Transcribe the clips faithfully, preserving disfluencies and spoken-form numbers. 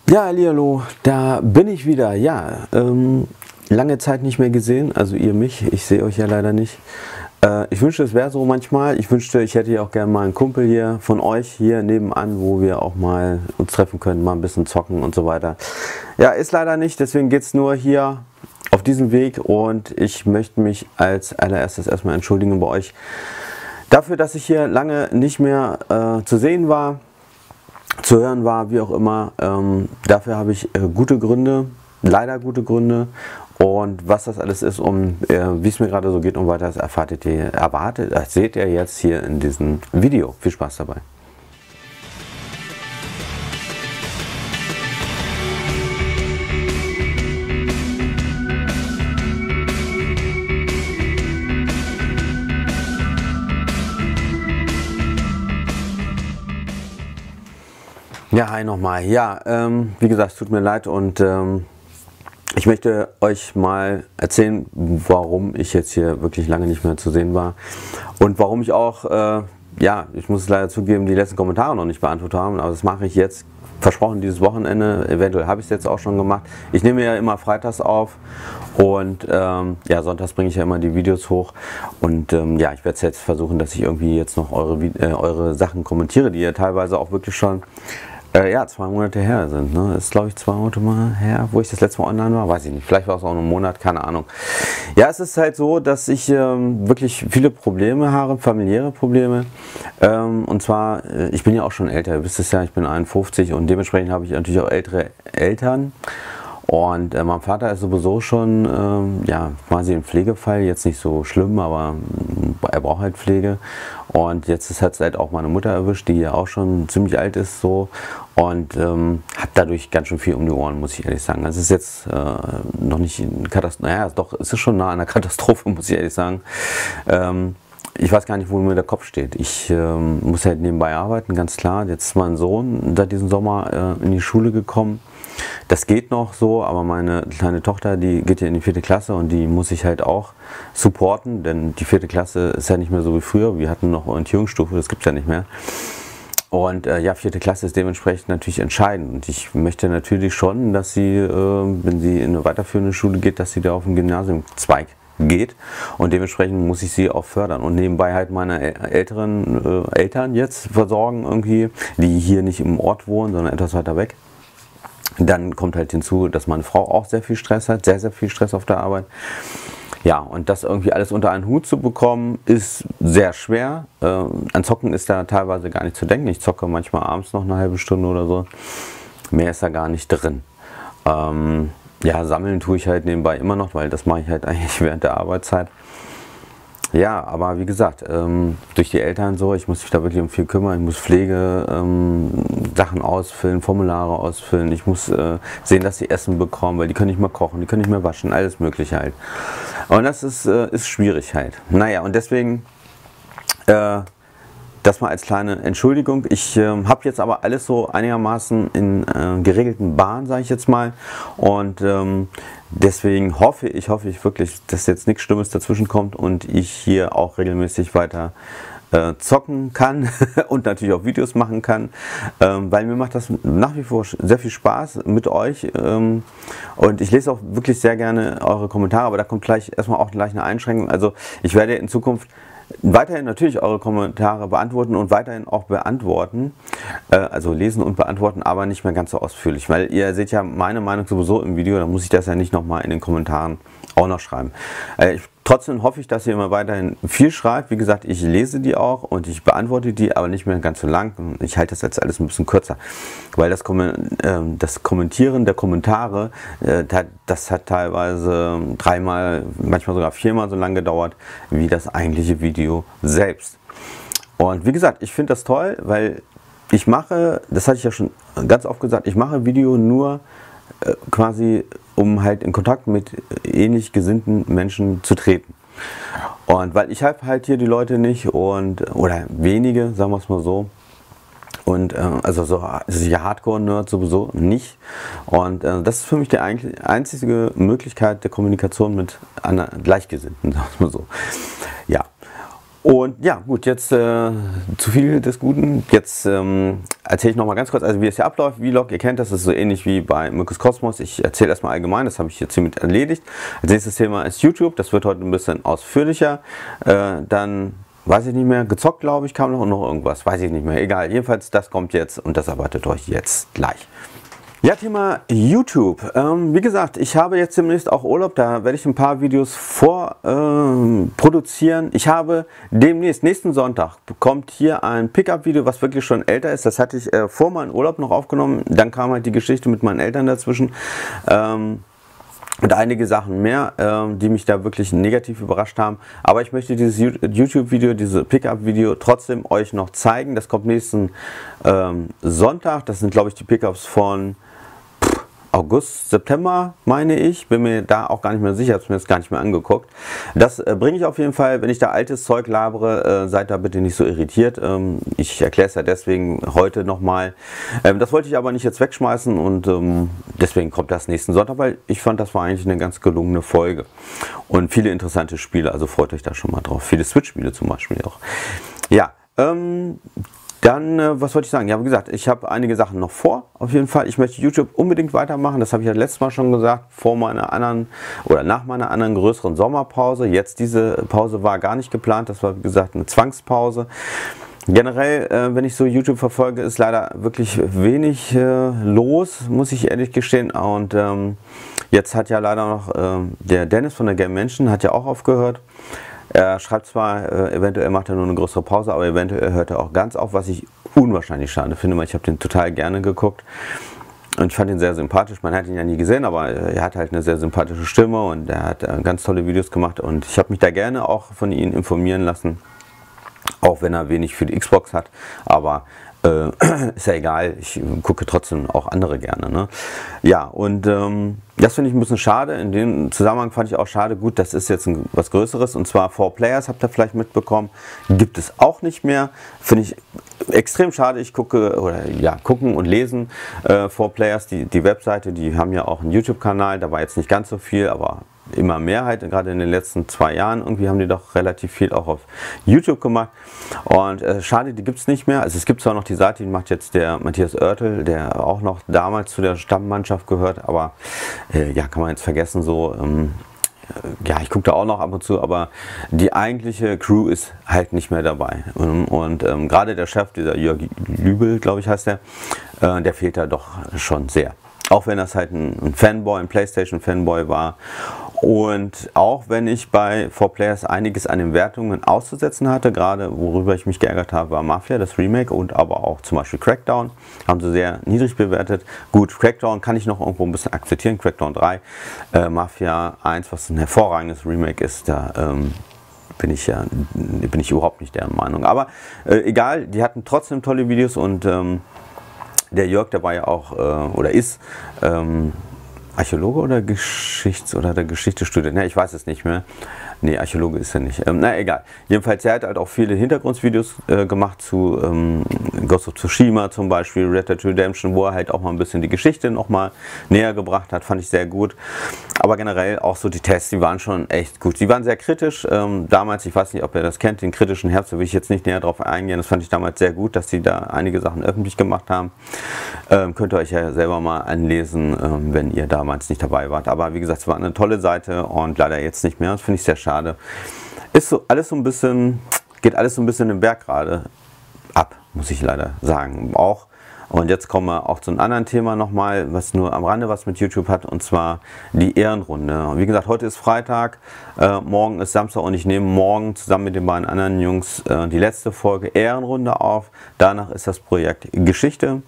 Ja, hallihallo, da bin ich wieder. Ja, ähm, lange Zeit nicht mehr gesehen, also ihr mich, ich sehe euch ja leider nicht. Äh, ich wünschte, es wäre so manchmal. Ich wünschte, ich hätte ja auch gerne mal einen Kumpel hier von euch hier nebenan, wo wir auch mal uns treffen können, mal ein bisschen zocken und so weiter. Ja, ist leider nicht, deswegen geht es nur hier auf diesem Weg und ich möchte mich als allererstes erstmal entschuldigen bei euch dafür, dass ich hier lange nicht mehr äh, zu sehen war, zu hören war, wie auch immer. Ähm, dafür habe ich äh, gute Gründe, leider gute Gründe. Und was das alles ist und äh, wie es mir gerade so geht und weiter, das erfahrt ihr, erwartet, das seht ihr jetzt hier in diesem Video. Viel Spaß dabei. Ja, hi nochmal. Ja, ähm, wie gesagt, es tut mir leid und ähm, ich möchte euch mal erzählen, warum ich jetzt hier wirklich lange nicht mehr zu sehen war und warum ich auch, äh, ja, ich muss es leider zugeben, die letzten Kommentare noch nicht beantwortet habe, aber das mache ich jetzt, versprochen, dieses Wochenende, eventuell habe ich es jetzt auch schon gemacht. Ich nehme ja immer freitags auf und ähm, ja, sonntags bringe ich ja immer die Videos hoch und ähm, ja, ich werde jetzt versuchen, dass ich irgendwie jetzt noch eure, äh, eure Sachen kommentiere, die ja teilweise auch wirklich schon Äh, ja, zwei Monate her sind. Ne? Das ist, glaube ich, zwei Monate mal her, wo ich das letzte Mal online war. Weiß ich nicht. Vielleicht war es auch nur ein Monat, keine Ahnung. Ja, es ist halt so, dass ich ähm, wirklich viele Probleme habe, familiäre Probleme. Ähm, und zwar, äh, ich bin ja auch schon älter. Ihr wisst es ja, ich bin einundfünfzig und dementsprechend habe ich natürlich auch ältere Eltern. Und äh, mein Vater ist sowieso schon ähm, ja, quasi ein Pflegefall, jetzt nicht so schlimm, aber äh, er braucht halt Pflege. Und jetzt ist halt auch meine Mutter erwischt, die ja auch schon ziemlich alt ist so und ähm, hat dadurch ganz schön viel um die Ohren, muss ich ehrlich sagen. Also es ist jetzt äh, noch nicht eine Katastrophe, naja, doch, es ist schon nah an einer Katastrophe, muss ich ehrlich sagen. Ähm, Ich weiß gar nicht, wo mir der Kopf steht. Ich ähm, muss halt nebenbei arbeiten, ganz klar. Jetzt ist mein Sohn seit diesem Sommer äh, in die Schule gekommen. Das geht noch so, aber meine kleine Tochter, die geht ja in die vierte Klasse und die muss ich halt auch supporten, denn die vierte Klasse ist ja nicht mehr so wie früher. Wir hatten noch Orientierungsstufe, das gibt es ja nicht mehr. Und äh, ja, vierte Klasse ist dementsprechend natürlich entscheidend. Und ich möchte natürlich schon, dass sie, äh, wenn sie in eine weiterführende Schule geht, dass sie da auf den Gymnasiumzweig geht und dementsprechend muss ich sie auch fördern und nebenbei halt meine älteren äh, Eltern jetzt versorgen irgendwie, die hier nicht im Ort wohnen, sondern etwas weiter weg. Dann kommt halt hinzu, dass meine Frau auch sehr viel Stress hat, sehr, sehr viel Stress auf der Arbeit. Ja, und das irgendwie alles unter einen Hut zu bekommen, ist sehr schwer. Äh, an Zocken ist da teilweise gar nicht zu denken. Ich zocke manchmal abends noch eine halbe Stunde oder so. Mehr ist da gar nicht drin. Ähm, Ja, sammeln tue ich halt nebenbei immer noch, weil das mache ich halt eigentlich während der Arbeitszeit. Ja, aber wie gesagt, ähm, durch die Eltern so, ich muss mich da wirklich um viel kümmern, ich muss Pflege, ähm, Sachen ausfüllen, Formulare ausfüllen, ich muss äh, sehen, dass sie Essen bekommen, weil die können nicht mehr kochen, die können nicht mehr waschen, alles mögliche halt. Und das ist, äh, ist schwierig halt. Naja, und deswegen, äh, das mal als kleine Entschuldigung. Ich äh, habe jetzt aber alles so einigermaßen in äh, geregelten Bahnen, sage ich jetzt mal. Und ähm, deswegen hoffe ich, hoffe ich wirklich, dass jetzt nichts Schlimmes dazwischen kommt und ich hier auch regelmäßig weiter äh, zocken kann und natürlich auch Videos machen kann, ähm, weil mir macht das nach wie vor sehr viel Spaß mit euch ähm, und ich lese auch wirklich sehr gerne eure Kommentare, aber da kommt gleich erstmal auch gleich eine Einschränkung. Also ich werde in Zukunft weiterhin natürlich eure Kommentare beantworten und weiterhin auch beantworten, äh, also lesen und beantworten, aber nicht mehr ganz so ausführlich, weil ihr seht ja meine Meinung sowieso im Video, dann muss ich das ja nicht nochmal in den Kommentaren auch noch schreiben. Äh, ich, trotzdem hoffe ich, dass ihr immer weiterhin viel schreibt. Wie gesagt, ich lese die auch und ich beantworte die, aber nicht mehr ganz so lang. Ich halte das jetzt alles ein bisschen kürzer, weil das, Kom äh, das Kommentieren der Kommentare, äh, das hat teilweise dreimal, manchmal sogar viermal so lange gedauert, wie das eigentliche Video selbst. Und wie gesagt, ich finde das toll, weil ich mache, das hatte ich ja schon ganz oft gesagt, ich mache Video nur äh, quasi, um halt in Kontakt mit ähnlich gesinnten Menschen zu treten. Und weil ich habe halt hier die Leute nicht und oder wenige, sagen wir es mal so. Und äh, also so ja, Hardcore-Nerd sowieso nicht. Und äh, das ist für mich die einzige Möglichkeit der Kommunikation mit einer Gleichgesinnten, sagen wir mal so. Ja. Und ja, gut, jetzt äh, zu viel des Guten. Jetzt ähm, erzähle ich noch mal ganz kurz, also wie es hier abläuft. Vlog, ihr kennt das, das ist so ähnlich wie bei Mirkus Kosmos. Ich erzähle erstmal allgemein, das habe ich jetzt hiermit erledigt. Als nächstes Thema ist YouTube, das wird heute ein bisschen ausführlicher. Äh, dann, weiß ich nicht mehr, gezockt glaube ich, kam noch und noch irgendwas, weiß ich nicht mehr. Egal, jedenfalls, das kommt jetzt und das erwartet euch jetzt gleich. Ja, Thema YouTube. Ähm, wie gesagt, ich habe jetzt demnächst auch Urlaub, da werde ich ein paar Videos vorproduzieren. Ähm, ich habe demnächst, nächsten Sonntag, kommt hier ein Pickup-Video, was wirklich schon älter ist. Das hatte ich äh, vor meinem Urlaub noch aufgenommen. Dann kam halt die Geschichte mit meinen Eltern dazwischen. Ähm, Und einige Sachen mehr, äh, die mich da wirklich negativ überrascht haben. Aber ich möchte dieses YouTube-Video, dieses Pickup-Video trotzdem euch noch zeigen. Das kommt nächsten ähm, Sonntag. Das sind, glaube ich, die Pickups von pff, August, September, meine ich. Bin mir da auch gar nicht mehr sicher, habe es mir jetzt gar nicht mehr angeguckt. Das äh, bringe ich auf jeden Fall. Wenn ich da altes Zeug labere, äh, seid da bitte nicht so irritiert. Ähm, ich erkläre es ja deswegen heute nochmal. Ähm, das wollte ich aber nicht jetzt wegschmeißen und ähm, deswegen kommt das nächsten Sonntag, weil ich fand, das war eigentlich eine ganz gelungene Folge. Und viele interessante Spiele, also freut euch da schon mal drauf. Viele Switch-Spiele zum Beispiel auch. Ja, ähm... Dann, äh, was wollte ich sagen? Ja, wie gesagt, ich habe einige Sachen noch vor, auf jeden Fall. Ich möchte YouTube unbedingt weitermachen, das habe ich ja letztes Mal schon gesagt, vor meiner anderen oder nach meiner anderen größeren Sommerpause. Jetzt diese Pause war gar nicht geplant, das war wie gesagt eine Zwangspause. Generell, äh, wenn ich so YouTube verfolge, ist leider wirklich wenig äh, los, muss ich ehrlich gestehen. Und ähm, jetzt hat ja leider noch äh, der Dennis von der Game Mansion hat ja auch aufgehört. Er schreibt zwar, äh, eventuell macht er nur eine größere Pause, aber eventuell hört er auch ganz auf, was ich unwahrscheinlich schade finde, weil ich habe den total gerne geguckt und ich fand ihn sehr sympathisch. Man hat ihn ja nie gesehen, aber er hat halt eine sehr sympathische Stimme und er hat äh, ganz tolle Videos gemacht und ich habe mich da gerne auch von ihm informieren lassen, auch wenn er wenig für die Xbox hat, aber äh, ist ja egal, ich gucke trotzdem auch andere gerne. Ne? Ja, und ähm, das finde ich ein bisschen schade. In dem Zusammenhang fand ich auch schade, gut, das ist jetzt ein, was Größeres und zwar four Players, habt ihr vielleicht mitbekommen, gibt es auch nicht mehr. Finde ich extrem schade. Ich gucke, oder ja, gucken und lesen äh, four Players, die, die Webseite, die haben ja auch einen YouTube-Kanal, da war jetzt nicht ganz so viel, aber immer mehr halt, gerade in den letzten zwei Jahren irgendwie haben die doch relativ viel auch auf YouTube gemacht und äh, schade, die gibt es nicht mehr. Also es gibt zwar noch die Seite, die macht jetzt der Matthias Oertel, der auch noch damals zu der Stammmannschaft gehört, aber äh, ja, kann man jetzt vergessen so, ähm, ja, ich gucke da auch noch ab und zu, aber die eigentliche Crew ist halt nicht mehr dabei und, und ähm, gerade der Chef, dieser Jörg Lübel, glaube ich heißt der, äh, der fehlt da doch schon sehr. Auch wenn das halt ein, ein Fanboy, ein PlayStation-Fanboy war. Und auch wenn ich bei four Players einiges an den Wertungen auszusetzen hatte, gerade worüber ich mich geärgert habe, war Mafia, das Remake und aber auch zum Beispiel Crackdown, haben sie sehr niedrig bewertet. Gut, Crackdown kann ich noch irgendwo ein bisschen akzeptieren, Crackdown drei, äh, Mafia eins, was ein hervorragendes Remake ist, da ähm, bin ich ja bin ich überhaupt nicht der Meinung. Aber äh, egal, die hatten trotzdem tolle Videos und ähm, der Jörg, der war ja auch, äh, oder ist, ähm, Archäologe oder Geschichts- oder der Geschichtsstudent? Ne, ich weiß es nicht mehr. Ne, Archäologe ist er nicht. Ähm, na egal. Jedenfalls, er hat halt auch viele Hintergrundvideos äh, gemacht zu ähm, Ghost of Tsushima zum Beispiel, Red Dead Redemption, wo er halt auch mal ein bisschen die Geschichte nochmal näher gebracht hat. Fand ich sehr gut. Aber generell auch so die Tests, die waren schon echt gut. Die waren sehr kritisch. Ähm, damals, ich weiß nicht, ob ihr das kennt, den kritischen Herbst, da will ich jetzt nicht näher drauf eingehen. Das fand ich damals sehr gut, dass sie da einige Sachen öffentlich gemacht haben. Ähm, könnt ihr euch ja selber mal anlesen, ähm, wenn ihr damals nicht dabei wart. Aber wie gesagt, es war eine tolle Seite und leider jetzt nicht mehr. Das finde ich sehr schade. Ist so alles so ein bisschen, geht alles so ein bisschen den Berg gerade ab, muss ich leider sagen. Auch, und jetzt kommen wir auch zu einem anderen Thema nochmal, was nur am Rande was mit YouTube hat, und zwar die Ehrenrunde. Wie gesagt, heute ist Freitag, äh, morgen ist Samstag und ich nehme morgen zusammen mit den beiden anderen Jungs äh, die letzte Folge Ehrenrunde auf. Danach ist das Projekt Geschichte.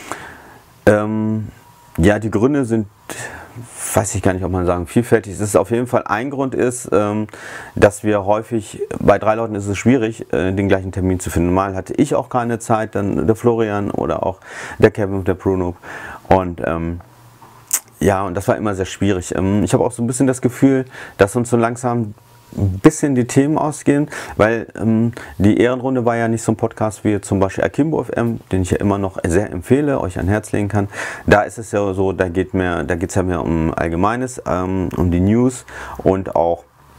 Ähm, ja, die Gründe sind, weiß ich gar nicht, ob man sagen, vielfältig. Es ist auf jeden Fall ein Grund ist, ähm, dass wir häufig, bei drei Leuten ist es schwierig, äh, den gleichen Termin zu finden. Mal hatte ich auch keine Zeit, dann der Florian oder auch der Kevin und der Bruno. Und ähm, ja, und das war immer sehr schwierig. Ähm, ich habe auch so ein bisschen das Gefühl, dass uns so langsam ein bisschen die Themen ausgehen, weil ähm, die Ehrenrunde war ja nicht so ein Podcast wie zum Beispiel Akimbo F M, den ich ja immer noch sehr empfehle, euch an Herz legen kann. Da ist es ja so, da geht mehr, da geht es ja mehr um Allgemeines, ähm, um die News und auch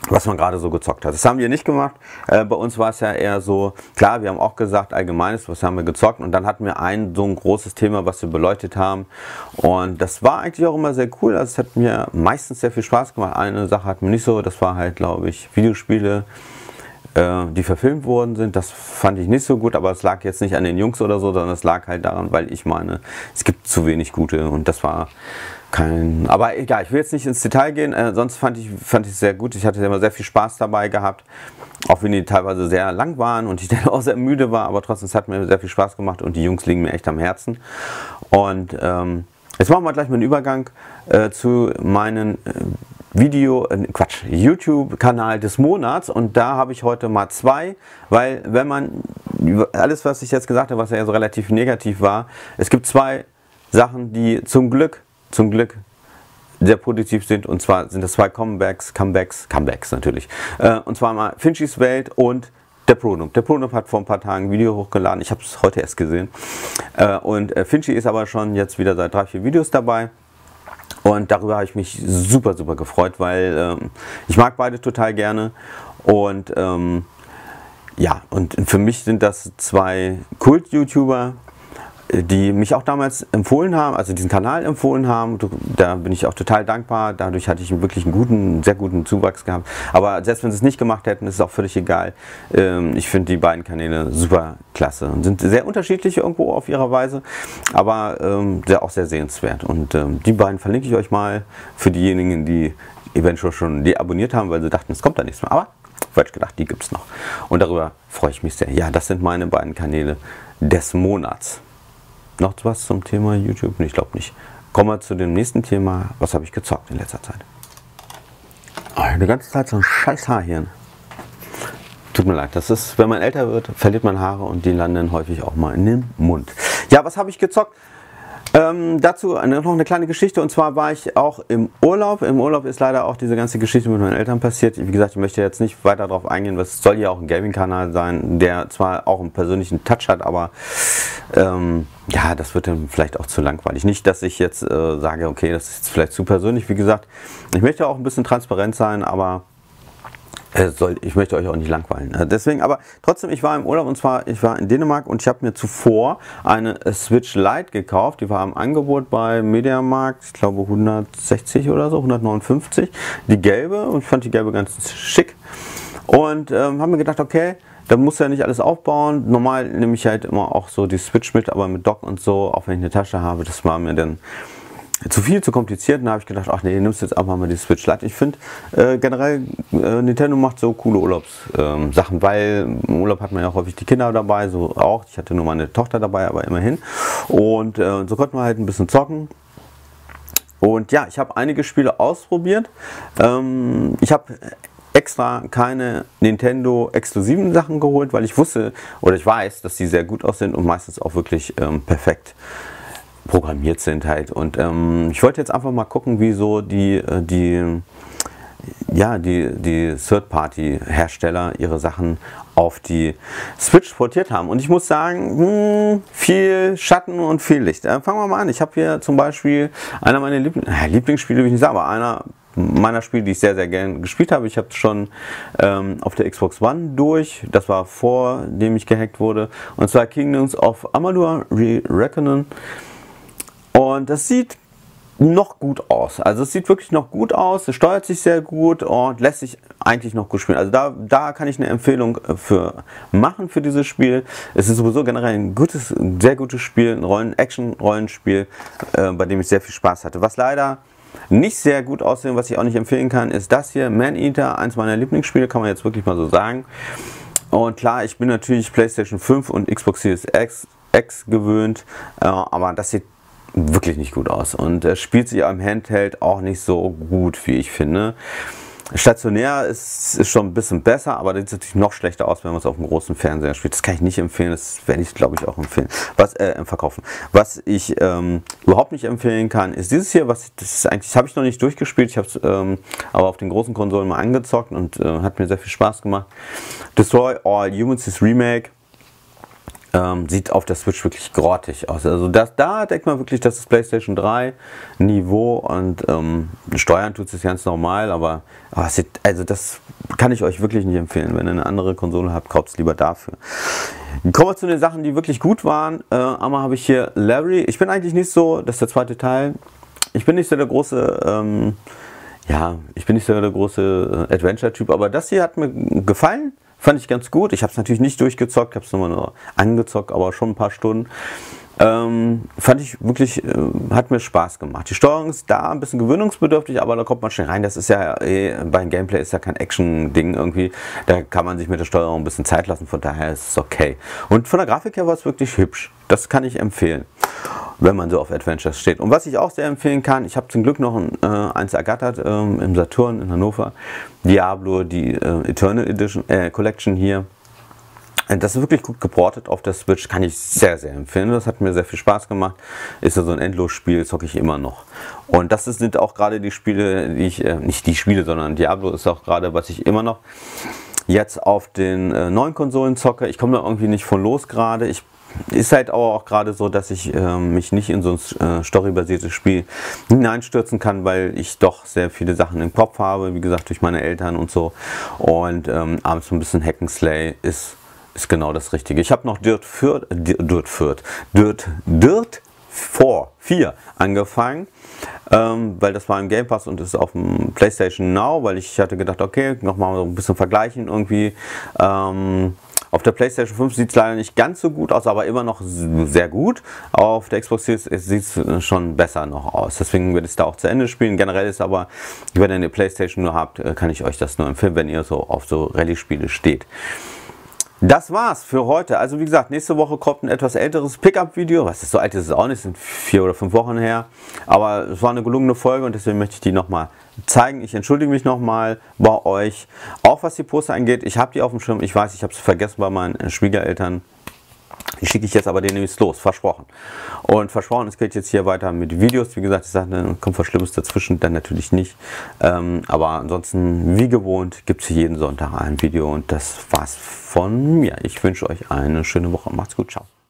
was man gerade so gezockt hat. Das haben wir nicht gemacht. Äh, bei uns war es ja eher so, klar, wir haben auch gesagt, allgemeines, was haben wir gezockt, und dann hatten wir ein so ein großes Thema, was wir beleuchtet haben, und das war eigentlich auch immer sehr cool. Also es hat mir meistens sehr viel Spaß gemacht. Eine Sache hat mir nicht so, das war halt, glaube ich, Videospiele, äh, die verfilmt worden sind. Das fand ich nicht so gut, aber es lag jetzt nicht an den Jungs oder so, sondern es lag halt daran, weil ich meine, es gibt zu wenig gute, und das war kein, aber egal, ich will jetzt nicht ins Detail gehen, äh, sonst fand ich fand ich es sehr gut. Ich hatte immer sehr viel Spaß dabei gehabt, auch wenn die teilweise sehr lang waren und ich dann auch sehr müde war, aber trotzdem, es hat mir sehr viel Spaß gemacht und die Jungs liegen mir echt am Herzen. Und ähm, jetzt machen wir gleich mal einen Übergang äh, zu meinen äh, Video, äh, Quatsch, YouTube-Kanal des Monats, und da habe ich heute mal zwei, weil wenn man, alles was ich jetzt gesagt habe, was ja so relativ negativ war, es gibt zwei Sachen, die zum Glück zum Glück sehr positiv sind, und zwar sind das zwei Comebacks, Comebacks, Comebacks natürlich, äh, und zwar mal Finchys Welt und der Pronum. Der Pronum hat vor ein paar Tagen ein Video hochgeladen, ich habe es heute erst gesehen, äh, und äh, Finchy ist aber schon jetzt wieder seit drei, vier Videos dabei, und darüber habe ich mich super, super gefreut, weil ähm, ich mag beide total gerne, und ähm, ja, und für mich sind das zwei Kult-YouTuber, die mich auch damals empfohlen haben, also diesen Kanal empfohlen haben. Da bin ich auch total dankbar. Dadurch hatte ich wirklich einen guten, sehr guten Zuwachs gehabt. Aber selbst wenn sie es nicht gemacht hätten, ist es auch völlig egal. Ich finde die beiden Kanäle super klasse und sind sehr unterschiedlich irgendwo auf ihrer Weise, aber sehr, auch sehr sehenswert. Und die beiden verlinke ich euch mal für diejenigen, die eventuell schon deabonniert haben, weil sie dachten, es kommt da nichts mehr. Aber falsch gedacht, die gibt es noch. Und darüber freue ich mich sehr. Ja, das sind meine beiden Kanäle des Monats. Noch was zum Thema YouTube? Ich glaube nicht. Kommen wir zu dem nächsten Thema. Was habe ich gezockt in letzter Zeit? Oh, eine ganze Zeit so ein scheiß Haar hier. Tut mir leid, das ist, wenn man älter wird, verliert man Haare und die landen häufig auch mal in den Mund. Ja, was habe ich gezockt? Ähm, dazu eine, noch eine kleine Geschichte, und zwar war ich auch im Urlaub. Im Urlaub ist leider auch diese ganze Geschichte mit meinen Eltern passiert. Wie gesagt, ich möchte jetzt nicht weiter darauf eingehen, was soll ja auch ein Gaming-Kanal sein, der zwar auch einen persönlichen Touch hat, aber ähm, ja, das wird dann vielleicht auch zu langweilig. Nicht, dass ich jetzt äh, sage, okay, das ist jetzt vielleicht zu persönlich. Wie gesagt, ich möchte auch ein bisschen transparent sein, aber Soll, ich möchte euch auch nicht langweilen. Deswegen, aber trotzdem, ich war im Urlaub, und zwar, ich war in Dänemark, und ich habe mir zuvor eine Switch Lite gekauft. Die war im Angebot bei Mediamarkt, ich glaube hundertsechzig oder so, hundertneunundfünfzig. Die gelbe, und ich fand die gelbe ganz schick. Und ähm, habe mir gedacht, okay, da muss ja nicht alles aufbauen. Normal nehme ich halt immer auch so die Switch mit, aber mit Dock und so, auch wenn ich eine Tasche habe, das war mir dann zu viel, zu kompliziert, und da habe ich gedacht, ach nee, nimmst jetzt einfach mal die Switch Lite. Ich finde äh, generell, äh, Nintendo macht so coole Urlaubssachen, ähm, weil im Urlaub hat man ja häufig die Kinder dabei, so auch. Ich hatte nur meine Tochter dabei, aber immerhin. Und äh, so konnten wir halt ein bisschen zocken. Und ja, ich habe einige Spiele ausprobiert. Ähm, ich habe extra keine Nintendo-exklusiven Sachen geholt, weil ich wusste, oder ich weiß, dass die sehr gut aussehen und meistens auch wirklich ähm, perfekt programmiert sind halt. Und ähm, ich wollte jetzt einfach mal gucken, wie so die, die, ja, die, die Third-Party-Hersteller ihre Sachen auf die Switch portiert haben. Und ich muss sagen, hm, viel Schatten und viel Licht. Äh, fangen wir mal an. Ich habe hier zum Beispiel einer meiner Liebling äh, Lieblingsspiele, will ich nicht sagen, aber einer meiner Spiele, die ich sehr, sehr gerne gespielt habe. Ich habe es schon ähm, auf der Xbox One durch. Das war vor dem ich gehackt wurde. Und zwar Kingdoms of Amalur Re-Reckoning. Und das sieht noch gut aus. Also es sieht wirklich noch gut aus, es steuert sich sehr gut und lässt sich eigentlich noch gut spielen. Also da, da kann ich eine Empfehlung für machen für dieses Spiel. Es ist sowieso generell ein gutes, sehr gutes Spiel, ein Rollen, Action-Rollenspiel, äh, bei dem ich sehr viel Spaß hatte. Was leider nicht sehr gut aussehen, was ich auch nicht empfehlen kann, ist das hier, Maneater, eins meiner Lieblingsspiele, kann man jetzt wirklich mal so sagen. Und klar, ich bin natürlich PlayStation fünf und Xbox Series X, X gewöhnt, äh, aber das sieht wirklich nicht gut aus und äh, spielt sich am Handheld auch nicht so gut, wie ich finde. Stationär ist, ist schon ein bisschen besser, aber das sieht natürlich noch schlechter aus, wenn man es auf einem großen Fernseher spielt. Das kann ich nicht empfehlen, das werde ich glaube ich auch empfehlen. Was, äh, verkaufen. Was ich ähm, überhaupt nicht empfehlen kann, ist dieses hier, was das ist eigentlich, das habe ich noch nicht durchgespielt, ich habe es ähm, aber auf den großen Konsolen mal angezockt und äh, hat mir sehr viel Spaß gemacht. Destroy All Humans, das Remake. Ähm, sieht auf der Switch wirklich grottig aus. Also das, da denkt man wirklich, das ist PlayStation drei Niveau und ähm, steuern tut es ganz normal, aber, aber es sieht, also das kann ich euch wirklich nicht empfehlen. Wenn ihr eine andere Konsole habt, kauft es lieber dafür. Kommen wir zu den Sachen, die wirklich gut waren. Äh, einmal habe ich hier Larry. Ich bin eigentlich nicht so, das ist der zweite Teil, ich bin nicht so der große, ähm, ja, ich bin nicht so der große äh, Adventure-Typ, aber das hier hat mir gefallen. Fand ich ganz gut. Ich habe es natürlich nicht durchgezockt, habe es nur, nur angezockt, aber schon ein paar Stunden. Ähm, fand ich wirklich, äh, hat mir Spaß gemacht. Die Steuerung ist da ein bisschen gewöhnungsbedürftig, aber da kommt man schnell rein. Das ist ja, eh, beim Gameplay ist ja kein Action-Ding irgendwie. Da kann man sich mit der Steuerung ein bisschen Zeit lassen, von daher ist es okay. Und von der Grafik her war es wirklich hübsch. Das kann ich empfehlen, wenn man so auf Adventures steht. Und was ich auch sehr empfehlen kann, ich habe zum Glück noch ein, äh, eins ergattert ähm, im Saturn in Hannover. Diablo, die äh, Eternal Edition, äh, Collection hier. Das ist wirklich gut geportet auf der Switch, kann ich sehr, sehr empfehlen. Das hat mir sehr viel Spaß gemacht. Ist ja so ein Endlosspiel, zocke ich immer noch. Und das sind auch gerade die Spiele, die ich, äh, nicht die Spiele, sondern Diablo ist auch gerade, was ich immer noch jetzt auf den äh, neuen Konsolen zocke. Ich komme da irgendwie nicht von los gerade. Ich Ist halt aber auch gerade so, dass ich äh, mich nicht in so ein äh, storybasiertes Spiel hineinstürzen kann, weil ich doch sehr viele Sachen im Kopf habe, wie gesagt, durch meine Eltern und so. Und ähm, abends so ein bisschen Hack'n'Slay ist, ist genau das Richtige. Ich habe noch Dirt vier, Dirt vier, Dirt, Dirt vier angefangen, ähm, weil das war im Game Pass und ist auf dem PlayStation Now, weil ich hatte gedacht, okay, nochmal so ein bisschen vergleichen irgendwie. Ähm, Auf der PlayStation fünf sieht es leider nicht ganz so gut aus, aber immer noch sehr gut. Auf der Xbox sieht es schon besser noch aus. Deswegen werde ich es da auch zu Ende spielen. Generell ist aber, wenn ihr eine PlayStation nur habt, kann ich euch das nur empfehlen, wenn ihr so auf so Rallye-Spiele steht. Das war's für heute. Also wie gesagt, nächste Woche kommt ein etwas älteres Pickup-Video. Was ist so alt ist es auch nicht, sind vier oder fünf Wochen her. Aber es war eine gelungene Folge und deswegen möchte ich die nochmal zeigen. Ich entschuldige mich nochmal bei euch, auch was die Poster angeht. Ich habe die auf dem Schirm. Ich weiß, ich habe es vergessen bei meinen Schwiegereltern. Die schicke ich jetzt aber denen nämlich los, versprochen. Und versprochen, es geht jetzt hier weiter mit Videos. Wie gesagt, ich sage, dann kommt was Schlimmes dazwischen, dann natürlich nicht. Ähm, aber ansonsten, wie gewohnt, gibt es jeden Sonntag ein Video. Und das war's von mir. Ich wünsche euch eine schöne Woche. Macht's gut, ciao.